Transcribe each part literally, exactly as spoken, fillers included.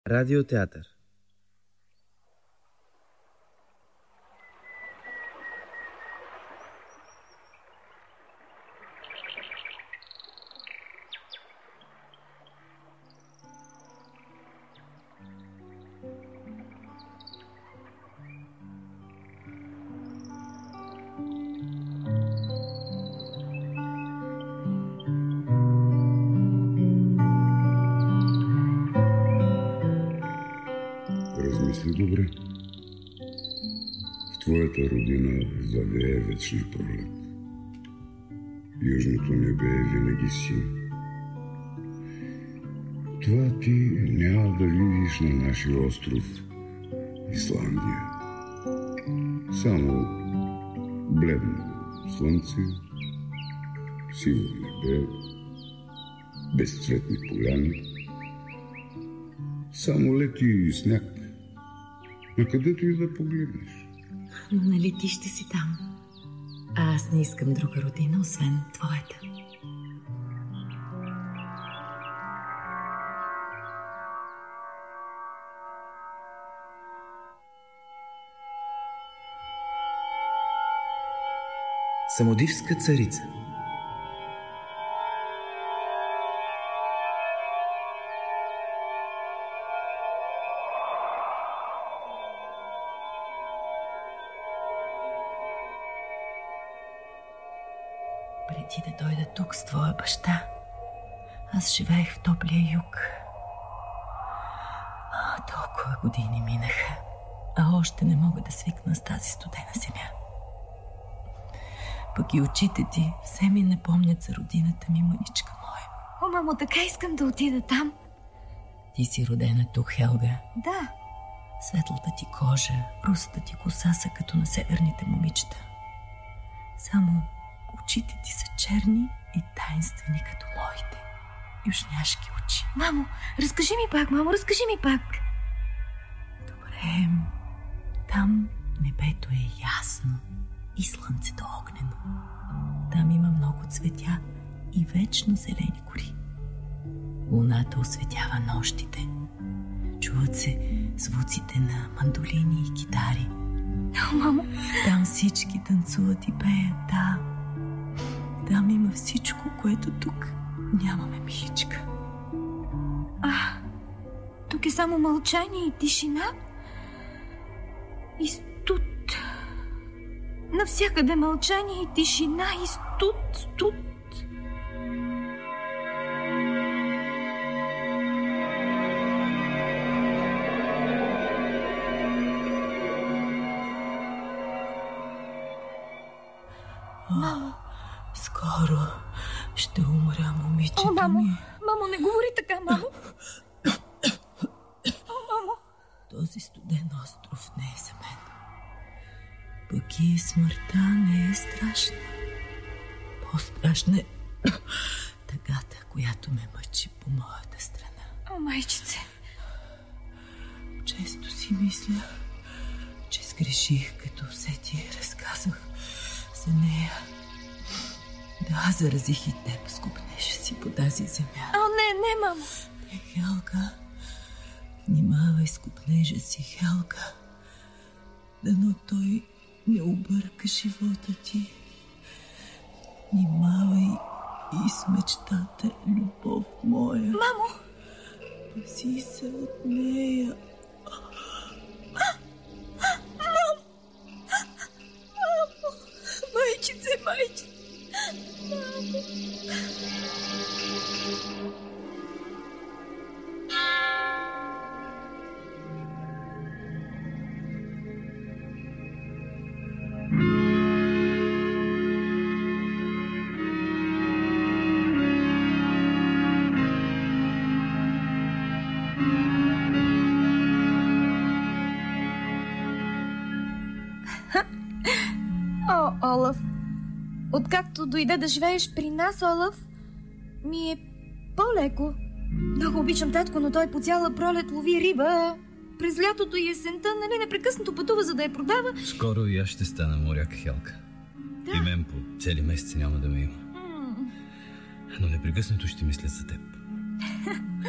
Радиотеатър. Размисли добре. В твоята родина завее вечна пролет. Южното небе е винаги синьо. Това ти няма да видиш на нашия остров Исландия. Само бледно слънце, сиво небе, безцветни поляни, само лети и сняг. На където и да погледнеш. Но нали ти ще си там? А аз не искам друга родина, освен твоята. Самодивска царица. Преди да дойда тук с твоя баща, аз живеех в топлия юг. А, толкова години минаха, а още не мога да свикна с тази студена земя. Пък и очите ти все ми напомнят за родината ми, мъничка моя. О, мамо, така искам да отида там. Ти си родена тук, Хелга? Да. Светлата ти кожа, русата ти коса са като на северните момичета. Само очите ти са черни и таинствени като моите южняшки очи. Мамо, разкажи ми пак, мамо, разкажи ми пак. Добре, там небето е ясно и слънцето огнено. Там има много цветя и вечно зелени гори. Луната осветява нощите. Чуват се звуците на мандолини и китари. О, мамо! Там всички танцуват и пеят, да. Там има всичко, което тук нямаме, миличка. А, тук е само мълчание и тишина и студ. Навсякъде мълчание и тишина и студ, студ. Мамо, скоро ще умря, момичето О, мамо, ми. мамо, не говори така, мамо. О, мамо. Този студен остров не е за мен. Пък и смъртта не е страшна. По-страшна е тъгата, която ме мъчи по моята страна. О, майчице. Често си мисля, че сгреших, като все ти разказах за нея. Да, заразих и теб с купнежа си по тази земя. О, не, не, мамо. Е, Хелга, внимавай с купнежа си, Хелга. Дано той не обърка живота ти. Внимавай и с мечтата, любов моя. Мамо! Пази се от нея. Мамо! Мамо! Майчице, майчице! Мамо! О, Олаф, откакто дойде да живееш при нас, Олаф, ми е по-леко. Много обичам татко, но той по цяла пролет лови риба. През лятото и есента, нали, непрекъснато пътува, за да я продава. Скоро и аз ще стана моряк, Хелка. Да. И мен по цели месеци няма да ме има. М. Но непрекъснато ще мисля за теб.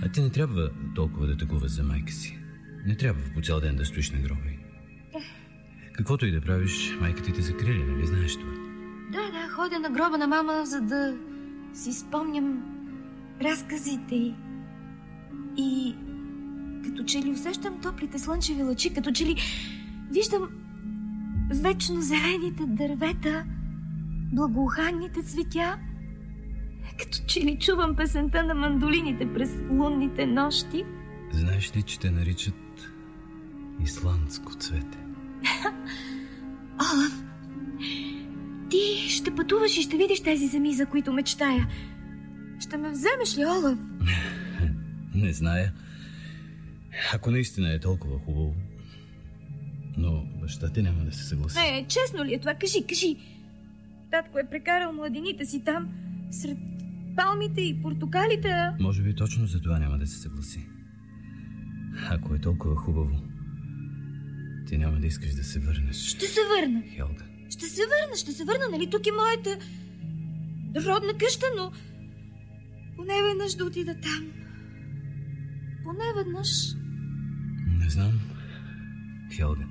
А ти не трябва толкова да тъгуваш за майка си. Не трябва по цял ден да стоиш на гроба й. Каквото и да правиш, майка ти те закриля, нали знаеш това? Да, да, ходя на гроба на мама, за да си спомням разказите й. И като че ли усещам топлите слънчеви лъчи, като че ли виждам вечно зелените дървета, благоуханните цветя, като че ли чувам песента на мандолините през лунните нощи. Знаеш ли, че те наричат исландско цвете? Олаф, ти ще пътуваш и ще видиш тези земи, за които мечтая. Ще ме вземеш ли, Олаф? Не зная. Ако наистина е толкова хубаво. Но баща ти няма да се съгласи. Не, честно ли е това? Кажи, кажи. Татко е прекарал младените си там, сред палмите и портокалите. Може би точно за това няма да се съгласи. Ако е толкова хубаво, ти няма да искаш да се върнеш. Ще се върна. Хелга. Ще се върна, ще се върна, нали? Тук е моята родна къща, но поне веднъж да отида там. Поне веднъж. Не знам, Хелга.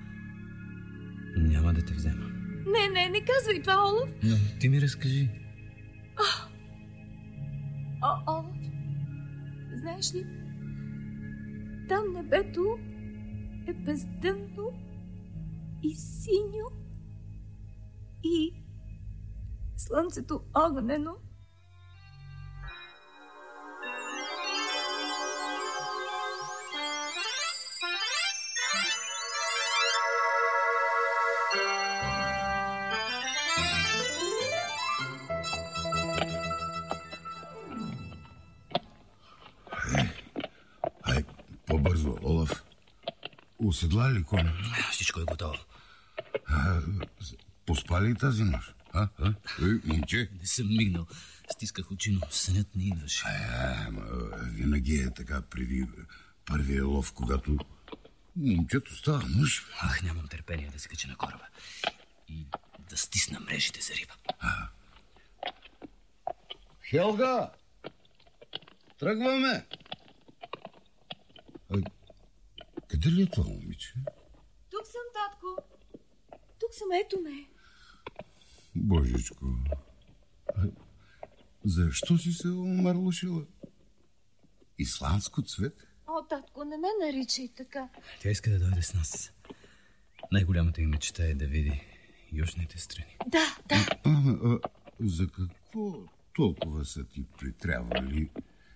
Няма да те взема. Не, не, не казвай това, Олаф. Но ти ми разкажи. О, О, Олаф, знаеш ли, там небето е бездънно и синьо и слънцето огнено. По-бързо, Олаф. Уседла ли коня? Всичко е готово. А, поспа ли тази нощ? А? А? Ей, момче? Не съм мигнал. Стисках очи, но сънят не идваше. А, ма, винаги е така преди първия лов, когато момчето става мъж. Ах, нямам търпение да се кача на кораба и да стисна мрежите за риба. А. Хелга! Тръгваме! А, къде ли е това момиче? Тук съм, татко. Тук съм, ето ме. Божечко, а, защо си се омарлушила? Исландско цвете? О, татко, не ме наричай така. Тя иска да дойде с нас. Най-голямата им мечта е да види южните страни. Да, да. А, а, за какво толкова са ти притрябвали?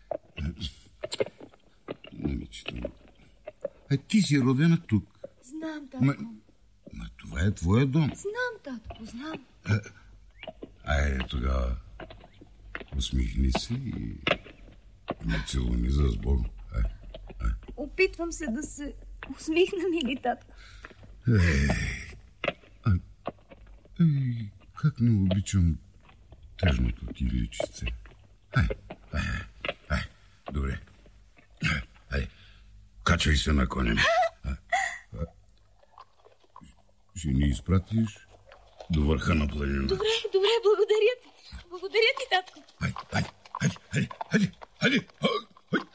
Момичето ми. А ти си родена тук. Знам, татко. Ма, ма това е твоя дом. Знам, татко, знам. А, айде тогава, усмихни се и ме целуни за сбогом. Ай, ай. Опитвам се да се усмихна, мили татко. Ей, а, ей, как не обичам тъжното ти личице. Ай, ай, ай, добре. Ай, качвай се на коня ми. Ще ни изпратиш до върха на планината. Добре, добре, благодаря ти. Благодаря ти, татко. Хайде, хайде, хайде, хайде, хайде, хайде, хайде.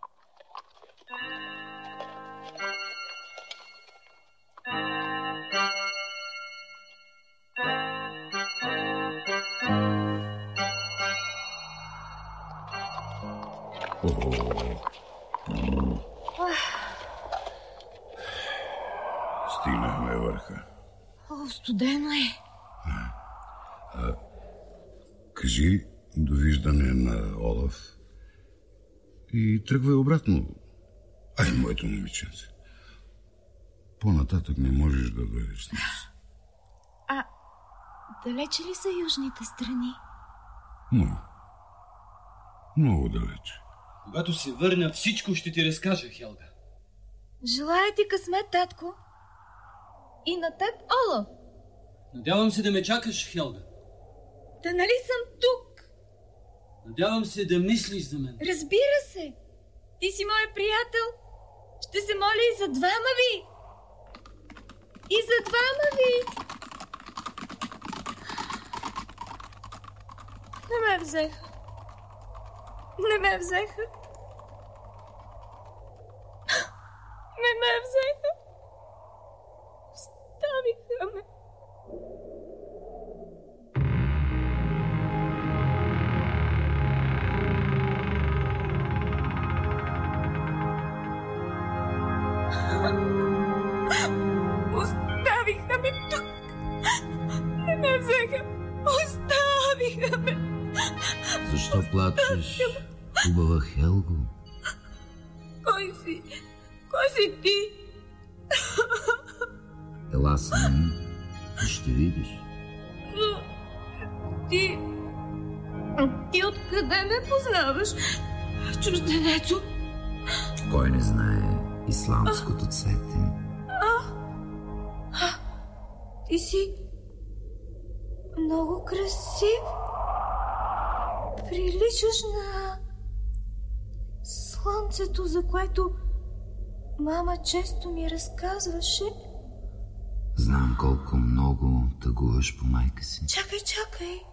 Стигнахме върха. О, студено е. А, кажи довиждане на Олаф и тръгвай обратно. Ай, моето момиченце. По-нататък не можеш да дойдеш с нас. А далече ли са южните страни? Много. Много далече. Когато се върна, всичко ще ти разкажа, Хелга. Желая ти късмет, татко. И на теб, Олаф. Надявам се да ме чакаш, Хелга. Да нали съм тук? Надявам се да мислиш за мен. Разбира се. Ти си мой приятел. Ще се моля и за двама ви. И за двама ви. Не ме взеха. Не ме взеха. Не ме взеха. Оставиха ме. Оставиха ме тук. Не ме взеха. Оставиха ме. Защо плачеш, хубава Хелго? Кой си? Кой си ти? Ела с мен и ще видиш. Ти... Ти откъде ме познаваш, чужденецо? Кой не знае исландското цвете? Ти си много красив. Приличаш на слънцето, за което мама често ми разказваше. Знам колко много тъгуваш по майка си. Чакай, чакай.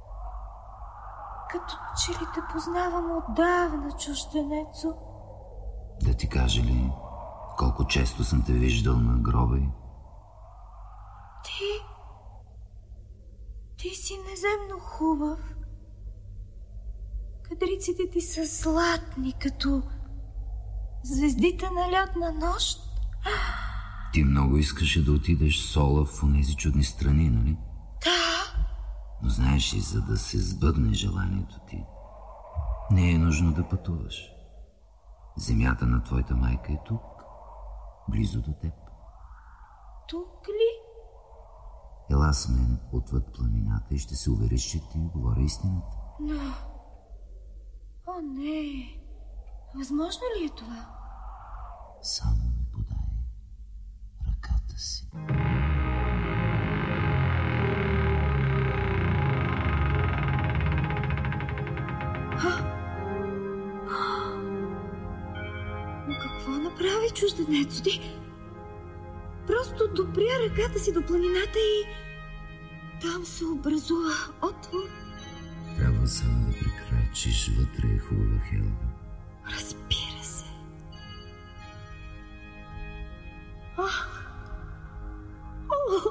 Като че ли те познавам отдавна, чужденецо. Да ти кажа ли колко често съм те виждал на гроба й? Ти... Ти си неземно хубав. Кадриците ти са златни, като звездите на лятна нощ. Ти много искаше да отидеш с Олаф в онези чудни страни, нали? Да. Но знаеш ли, за да се сбъдне желанието ти, не е нужно да пътуваш. Земята на твоята майка е тук, близо до теб. Тук ли? Ела с мен отвъд планината и ще се увериш, че ти говоря истината. Но... О, не. Възможно ли е това? Само ми подай ръката си. Но какво направи чужденецо ти? Просто допря ръката си до планината и там се образува отвор. Трябва само да прекрачиш вътре, хубава Хелга. Разбира се. Ах! О!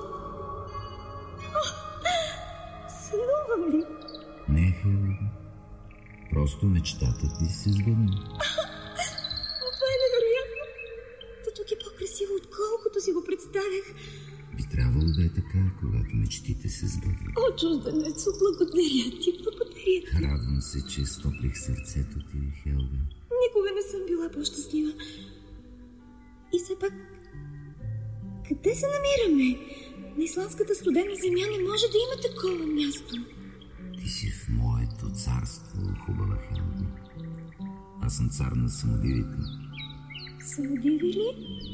Сънувам ли? Не, Хелга. Просто мечтата ти се сбъдна. Но това е невероятно. Та тук е по-красиво, отколкото си го представях. Би трябвало да е така, когато мечтите се сбъдват. О, чужденецо, благодаря ти, благодаря ти. Радвам се, че стоплих сърцето ти, Хелга. Никога не съм била по-щастлива. И все пак, къде се намираме? На исландската студена земя не може да има такова място. Ти си в моето царство, хубава Хелга. Аз съм цар на самодивите. Самодиви ли?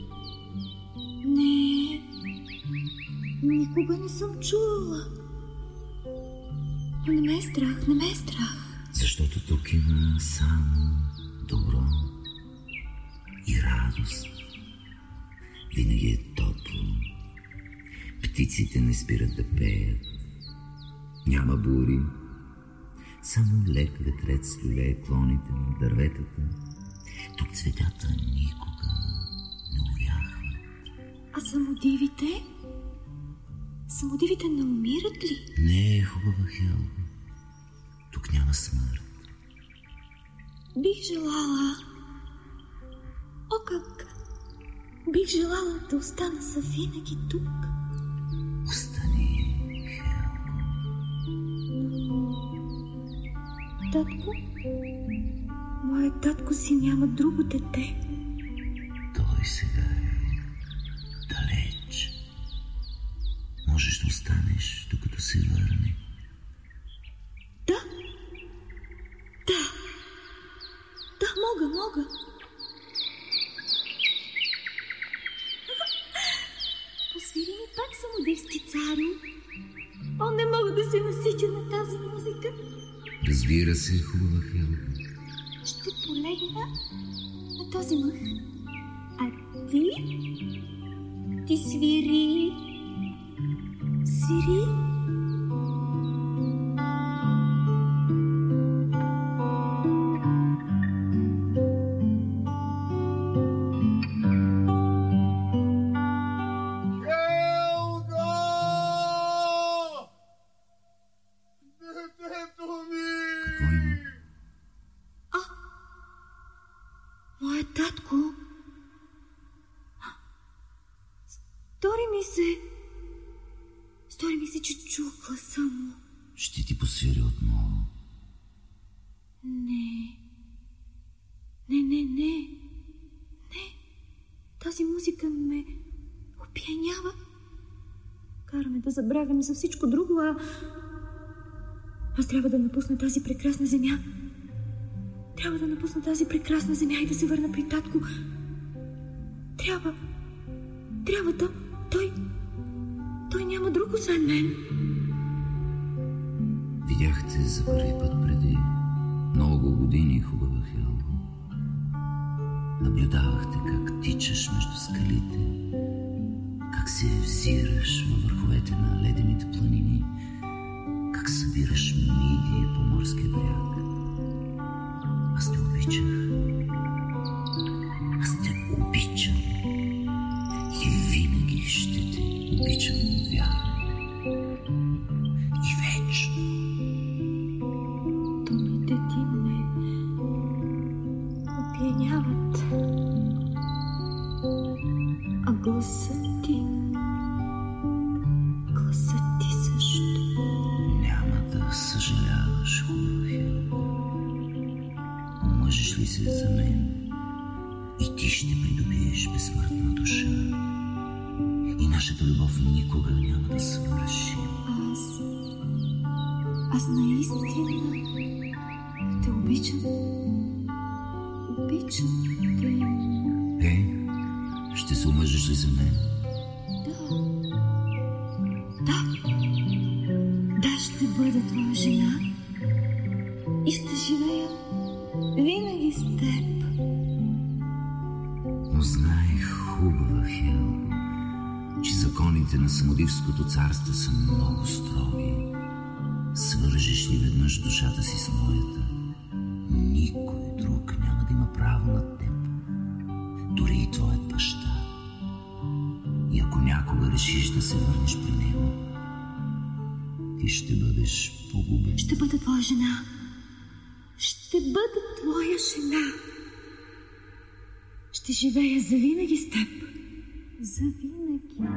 Не, никога не съм чувала. Но не ме е страх, не ме е страх. Защото тук има само добро и радост. Винаги е топло. Птиците не спират да пеят. Няма бури. Само лек ветрец люлее клоните на дърветата. Тук цветята никога не увяхват. А самодивите? Самодивите не умират ли? Не, хубава Хелга. Тук няма смърт. Бих желала... О, как... Бих желала да остана завинаги тук. Остани, Хелга. Татко? Моят татко си няма друго дете. Той сега е далеч. Можеш да останеш, докато се върне. Да? Да. Да, мога, мога. Посвири ми пак, самодивски царю. О, не мога да се наситя на тази музика. Разбира се, хубава Хелга. Ще полегна на този мъх. А ти? Ти свири. Свири. ли отново? Не. Не, не, не. Не. Тази музика ме опиянява. Караме да забравям за всичко друго, а... Аз трябва да напусна тази прекрасна земя. Трябва да напусна тази прекрасна земя и да се върна при татко. Трябва. Трябва да... Той... Той няма друг освен мен. Видяхте за първи път преди много години, хубава Хелго. Наблюдавахте как тичаш между скалите, как се взираш във върховете на ледените планини, как събираш мидии по морския бряг. Аз те обичах. Аз те обичам. И винаги ще те обичам, вярвай. И вечно. Думите ти ме опияняват. А гласът ти... Гласът ти също. Няма да съжаляваш, хубава Хелго. Омъжиш ли се за мен, и ти ще придобиеш безсмъртна душа. И нашата любов никога няма да свърши. Аз... Аз наистина те обичам. Обичам те. Е, ще се омъжиш ли за мен? Да. Да. Да, ще бъда твоя жена. И ще живея винаги с теб. Но знай, хубава Хелго, че законите на Самодивското царство са много строги. Свържиш ли веднъж душата си с моята, никой друг няма да има право над теб. Дори и твоят баща. И ако някога решиш да се върнеш при него, ти ще бъдеш погубен. Ще бъда твоя жена. Ще бъда твоя жена. Ще живея завинаги с теб. Завинаги.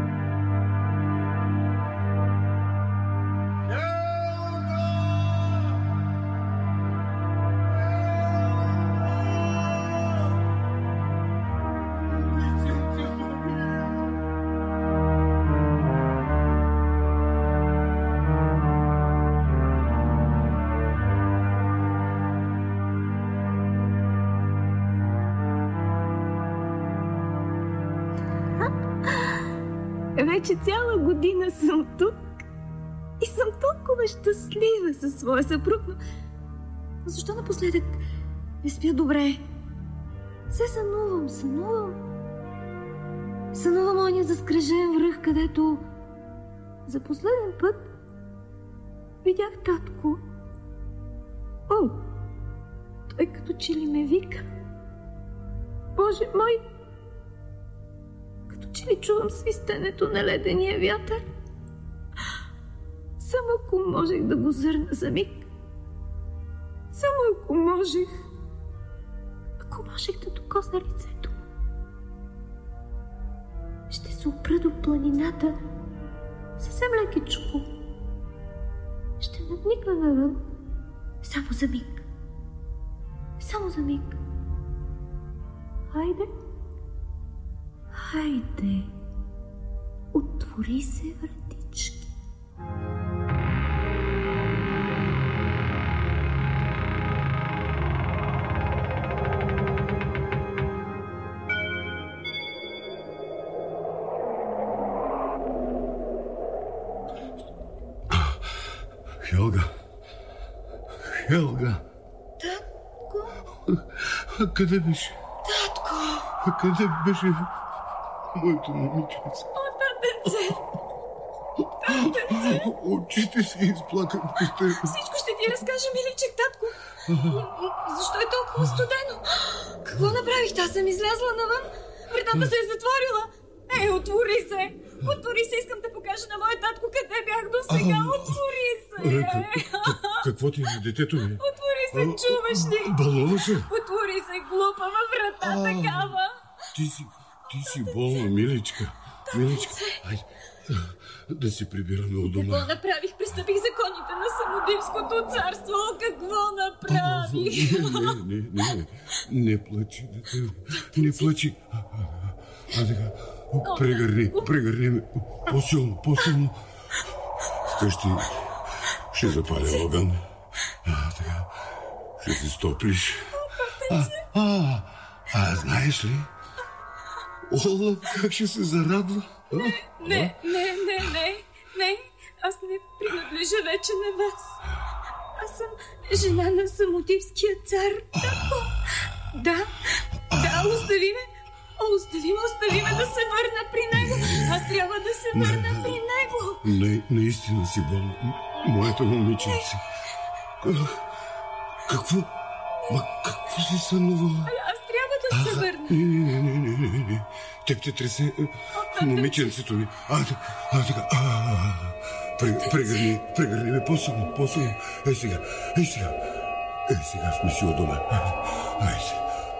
Вече цяла година съм тук и съм толкова щастлива със своя съпруг, но защо напоследък не спя добре? Се сънувам, сънувам. Сънувам оня заскрежен връх, където за последен път видях татко. О, той като че ли ме вика. Боже мой! Като че ли чувам свистенето на ледения вятър. Само ако можех да го зърна за миг. Само ако можех. Ако можех да докосна лицето. Ще се опра до планината съвсем лекичко. Ще надникна навън. Само за миг. Само за миг. Хайде. Хайде, отвори се вратички. Хелга. Хелга. Татко. А къде беше? Татко. А къде беше моето момиченце? О, татенце. Татенце. Очите се изплакат по теб. Всичко ще ти разкажа, миличък, татко. Защо е толкова студено? Какво направих? Аз съм излязла навън. Вратата се е затворила. Ей, отвори се. Отвори се, искам да покажа на моя татко къде бях до сега. Отвори се. Какво ти е, детето ми? Отвори се, чуваш ли? Балона се? Отвори се, глупава врата такава. Ти си, ти си болна, миличка. Миличка, Хайде, да се прибираме от дома. Какво направих? Престъпих законите на Самодивското царство. Какво направих? Не, не, не, не, не плачи, дете. Не плачи. А така, прегърни, прегърни ме. По-силно, по-силно. Вкъщи ще запаля огън. А, така, ще се стопиш. А, а, а, знаеш ли? Олаф как ще се зарадва? А? Не, не, не, не, не, не. Аз не принадлежа вече на вас. Аз съм жена на Самодивския цар. Татко. Да, да, остави ме. Остави ме, остави ме да се върна при него. Аз трябва да се върна при него. Не, наистина си болна, моето момиченце. Какво? Ма какво си сънувала? Аз трябва да се върна. Не, не, не, не, не, не. Теб те тресе момиченцето ми. А, а, така. Прегърни, прегърни ме по-силно, по-силно. Ей сега, ей сега. Ей сега сме си от дома. Айде.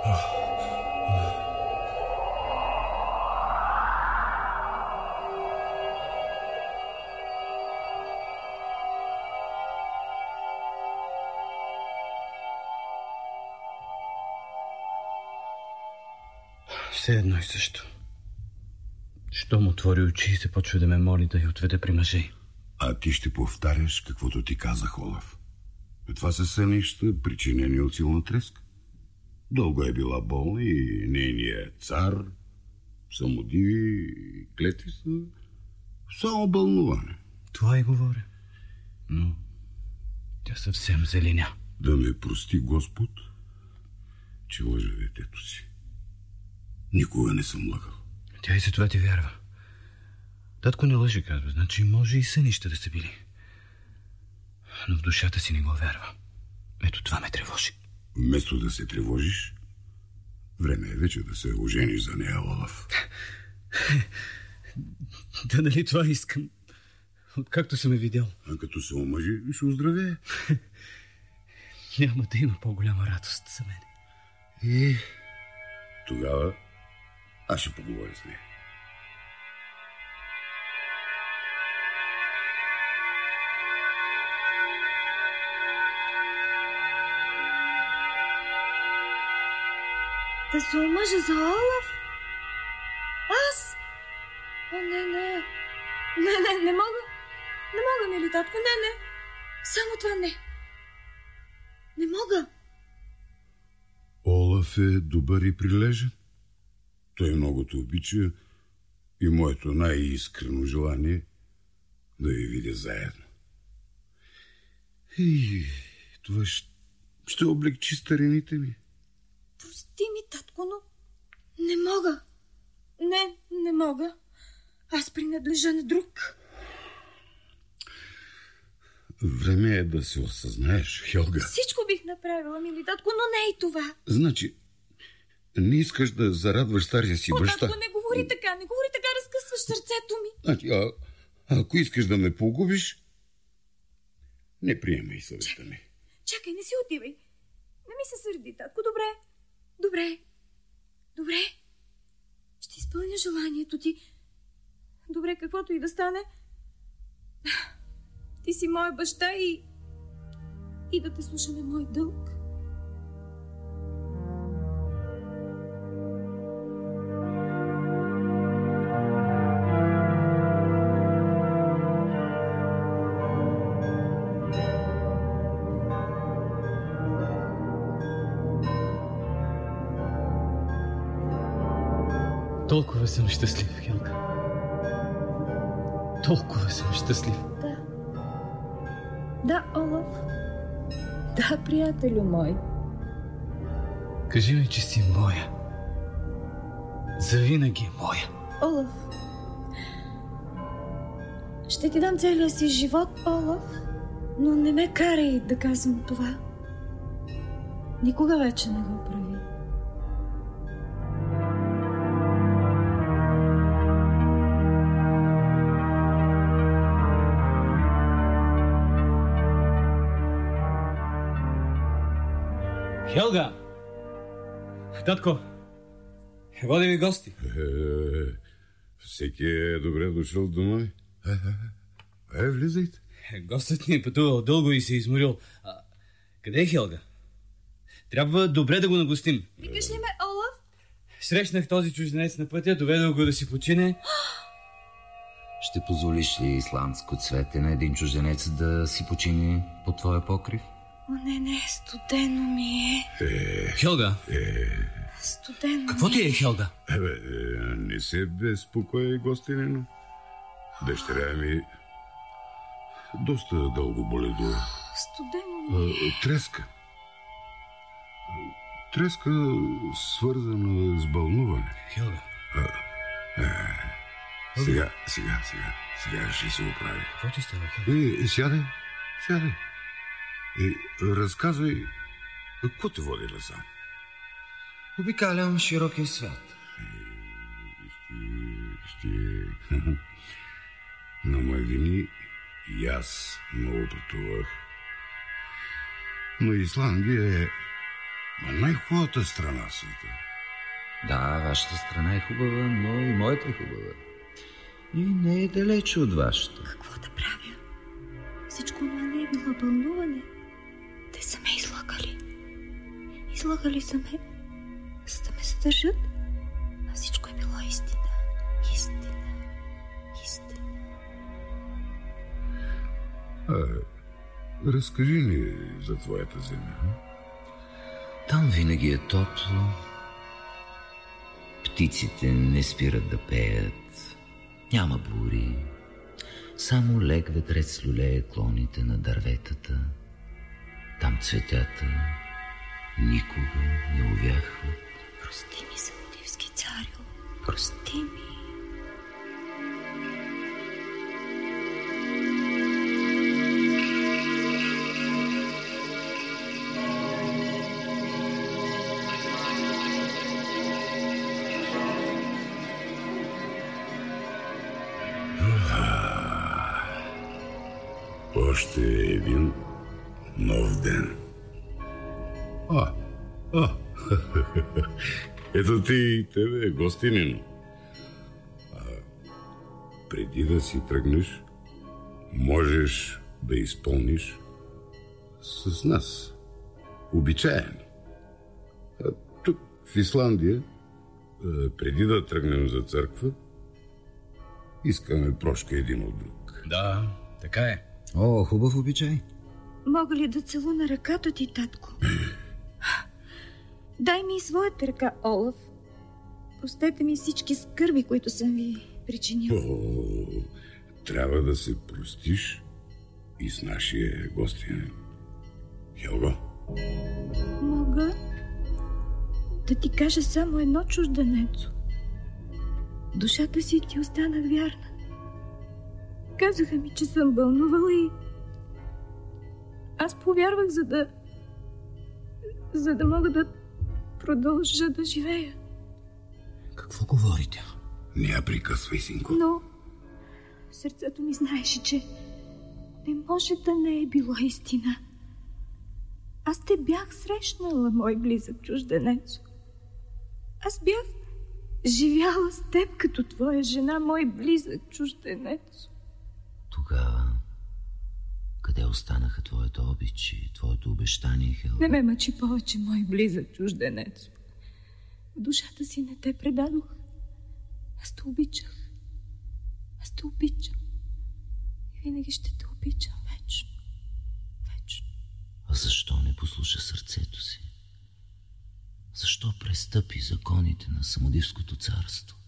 Все едно и също. Щом отвори очи и започва да ме моли да я отведе при мъже. А ти ще повтаряш каквото ти казах, Олаф. Това са сънища, причинени от силна треска. Дълго е била болна и нейният цар, самодиви, клетви са само бълнуване. Това и говоря. Но тя съвсем зеленя. Да ме прости Господ, че лъжа детето си. Никога не съм лъгал. Тя и за това ти вярва. Татко не лъже, казва. Значи може и сънища да са били. Но в душата си не го вярва. Ето това ме тревожи. Вместо да се тревожиш, време е вече да се ожениш за нея, Олаф. Да, нали това искам? Откакто съм я видял. А като се омъжи, ще оздравее. Няма да има по-голяма радост за мен. И тогава аз ще поговоря с нея. Да се омъжа за Олаф? Аз? О, не, не. Не, не, не мога. Не мога, мили татко, не, не. Само това не. Не мога. Олаф е добър и прилежен. Той много те обича и моето най-искрено желание да ви видя заедно. И това ще, ще облегчи старините ми. Прости ми, татко, но не мога. Не, не мога. Аз принадлежа на друг. Време е да се осъзнаеш, Хелга. Всичко бих направила, мили татко, но не и това. Значи, не искаш да зарадваш стария си О, баща? татко, не говори така, не говори така, разкъсваш сърцето ми. Значи, а, ако искаш да ме погубиш, не приемай съвета ми. Чакай, не си отивай. Не ми се сърди, татко. Добре, добре, добре. Ще изпълня желанието ти. Добре, каквото и да стане. Ти си мой баща и... и да те слушаме мой дълг. Толкова съм щастлив, Хелга. Толкова съм щастлив. Да. Да, Олаф. Да, приятелю мой. Кажи ми, че си моя. Завинаги моя. Олаф. Ще ти дам целия си живот, Олаф, но не ме карай да казвам това. Никога вече не го прави. Хелга! Татко! Води ви гости. Е, Всеки е добре дошъл дома ми. Е, е, е, влизайте. Гостът ни е пътувал дълго и се е изморил. А, къде е Хелга? Трябва добре да го нагостим. Викаш ли ме, Олаф? Срещнах този чужденец на пътя, доведох го да си почине. Ще позволиш ли, исландско цвете, на един чужденец да си почини под твоя покрив? О, не, не, студено ми е. Е, Хелга? е, Студено Какво ми ти е, Хелга? е, бе, е, не се безпокой, гостинено. Дъщеря ми доста дълго боледува. Студено ми е. Е, треска. Треска, свързана с бълнуване. Хелга. Сега, сега, сега, сега ще се оправи. Какво ти става, Хелга? Е, сядай, сядай. Е, разказвай, какво те води насам? Обикалям широкия свят. Ще... На младини и аз много пътувах. Но Исландия е най-хубавата страна в света. Да, вашата страна е хубава, но и моята е хубава. И не е далече от вашата. Какво да правя? Всичко това не е било бълнуване. Те са ме излагали. Излагали са ме, за да ме задържат. А всичко е било истина. Истина. Истина. А, разкажи ни за твоята земя. Там винаги е топло. Птиците не спират да пеят. Няма бури. Само лек ветрец люлее клоните на дърветата. Там цветята никога не увяхват. Прости ми, Самодивски царю. Прости ми. Още един нов ден. А, а, ето ти и тебе, гостинино. А, преди да си тръгнеш, можеш да изпълниш с нас обичая ни. А, тук в Исландия, а, преди да тръгнем за църква, искаме прошка един от друг. Да, така е. О, хубав обичай. Мога ли да целуна ръката ти, татко? Дай ми и своята ръка, Олаф. Простете ми всички скърби, които съм ви причинил. О, трябва да се простиш и с нашия гостин. Хелго? Мога да ти кажа само едно, чужденецо. Душата си ти останах вярна. Казаха ми, че съм бълнувала и аз повярвах, за да за да мога да продължа да живея. Какво говори тя? Не я прекъсвай, синко. Но сърцето ми знаеше, че не може да не е била истина. Аз те бях срещнала, мой близък чужденец. Аз бях живяла с теб като твоя жена, мой близък чужденец. Тогава, къде останаха твоето обич и твоето обещание, Хелга? Не ме мъчи повече, мой близък чужденец. В душата си не те предадох. Аз те обичах. Аз те обичам. И винаги ще те обичам вечно. Вечно. А защо не послуша сърцето си? Защо престъпи законите на Самодивското царство?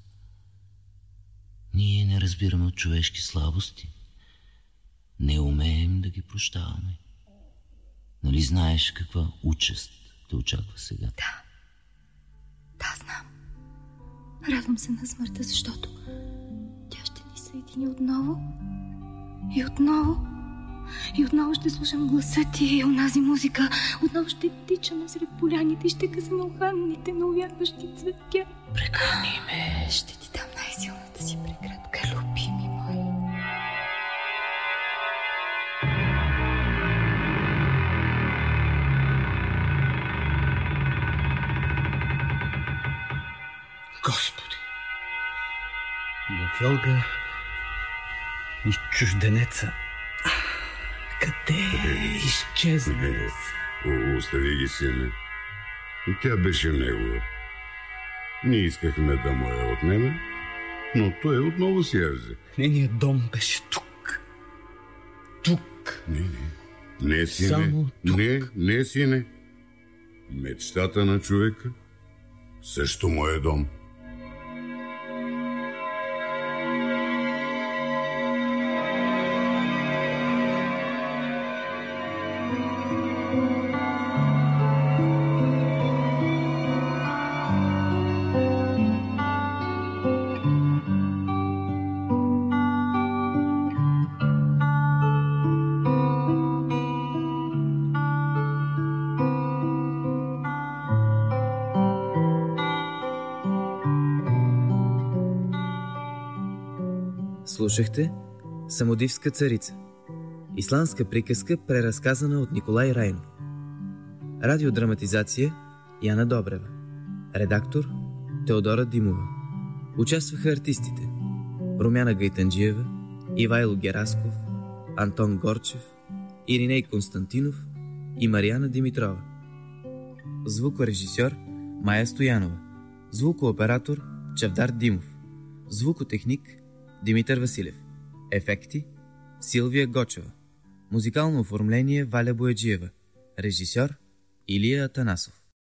Ние не разбираме от човешки слабости. Не умеем да ги прощаваме. Нали знаеш каква участ те очаква сега? Да. Да, знам. Радвам се на смъртта, защото тя ще ни съедини отново. И отново. И отново ще слушам гласа ти и онази музика. Отново ще тичаме сред поляните и ще късаме уханните на увядващи цветя. Прекърни ме. Ще ти дам най-силната си преградка, любими мой. Господи! Но Хелга и чужденеца... Къде изчезна? О, остави ги, сине. И тя беше негова. Ние искахме да му я отнеме, но той отново си я взе. Нейният дом беше тук. Тук. Не, не. Не, сине. Само тук. Не, не, сине. Мечтата на човека също му е дом. Слушахте Самодивска царица. Исландска приказка, преразказана от Николай Райнов. Радиодраматизация Яна Добрева. Редактор Теодора Димова. Участваха артистите Румяна Гайтанджиева, Ивайло Герасков, Антон Горчев, Ириней Константинов и Мариана Димитрова. Звукорежисьор Майя Стоянова. Звукооператор Чавдар Димов. Звукотехник Димитър Василев. Ефекти Силвия Гочева. Музикално оформление Валя Бояджиева. Режисьор Илия Атанасов.